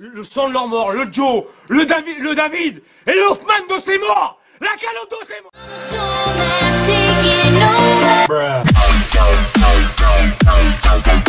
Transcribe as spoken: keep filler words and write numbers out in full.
le sang de leur mort, le Joe, le David, le David et le Hoffman de ses morts. La calotte de ses morts.